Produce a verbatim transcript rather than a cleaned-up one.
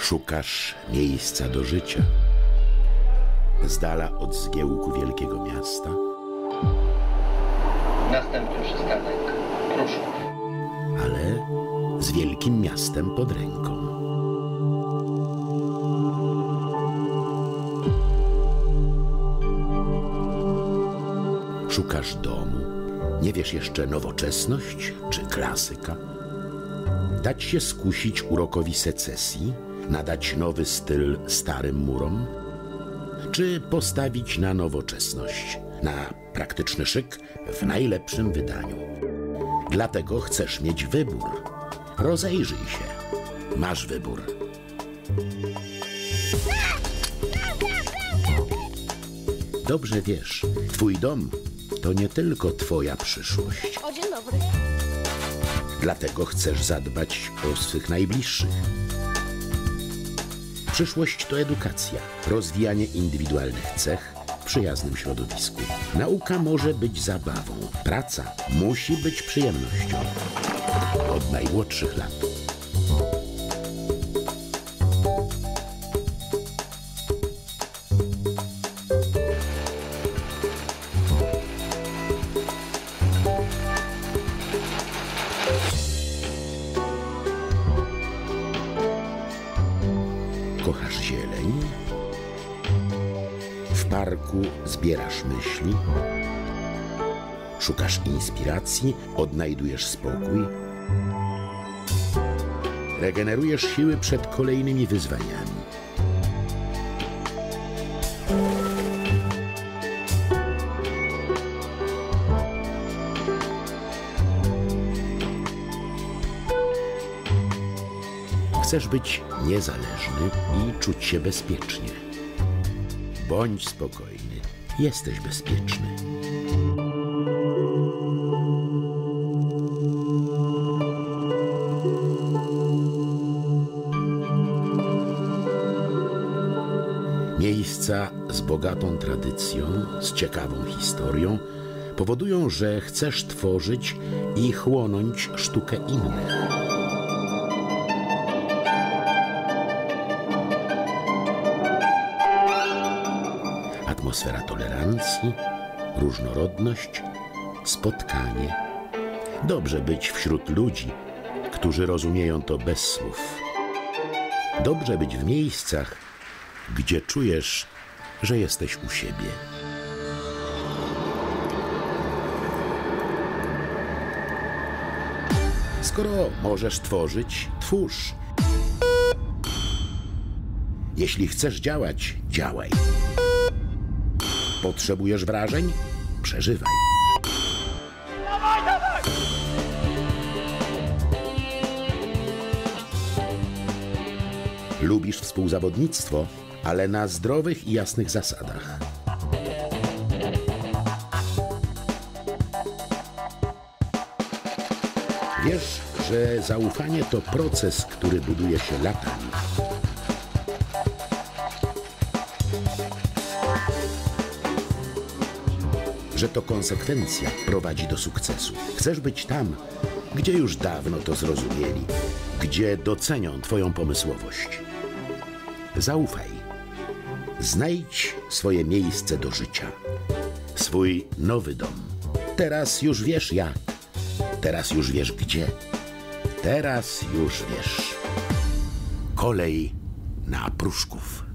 Szukasz miejsca do życia, z dala od zgiełku wielkiego miasta. Następny przystanek Pruszków. Ale z wielkim miastem pod ręką. Szukasz domu, nie wiesz jeszcze nowoczesność czy klasyka. Dać się skusić urokowi secesji, nadać nowy styl starym murom, czy postawić na nowoczesność, na praktyczny szyk w najlepszym wydaniu. Dlatego chcesz mieć wybór. Rozejrzyj się. Masz wybór. Dobrze wiesz, twój dom to nie tylko twoja przyszłość. O, dzień dobry. Dlatego chcesz zadbać o swych najbliższych. Przyszłość to edukacja, rozwijanie indywidualnych cech w przyjaznym środowisku. Nauka może być zabawą, praca musi być przyjemnością. Od najmłodszych lat. Kochasz zieleń? W parku zbierasz myśli? Szukasz inspiracji? Odnajdujesz spokój? Regenerujesz siły przed kolejnymi wyzwaniami. Chcesz być niezależny i czuć się bezpiecznie. Bądź spokojny, jesteś bezpieczny. Miejsca z bogatą tradycją, z ciekawą historią powodują, że chcesz tworzyć i chłonąć sztukę innych. Atmosfera tolerancji, różnorodność, spotkanie. Dobrze być wśród ludzi, którzy rozumieją to bez słów. Dobrze być w miejscach, gdzie czujesz, że jesteś u siebie. Skoro możesz tworzyć, twórz. Jeśli chcesz działać, działaj. Potrzebujesz wrażeń? Przeżywaj. Dawaj, dawaj! Lubisz współzawodnictwo, ale na zdrowych i jasnych zasadach. Wiesz, że zaufanie to proces, który buduje się latami. Że to konsekwencja prowadzi do sukcesu. Chcesz być tam, gdzie już dawno to zrozumieli, gdzie docenią twoją pomysłowość. Zaufaj. Znajdź swoje miejsce do życia. Swój nowy dom. Teraz już wiesz jak. Teraz już wiesz gdzie. Teraz już wiesz. Kolej na Pruszków.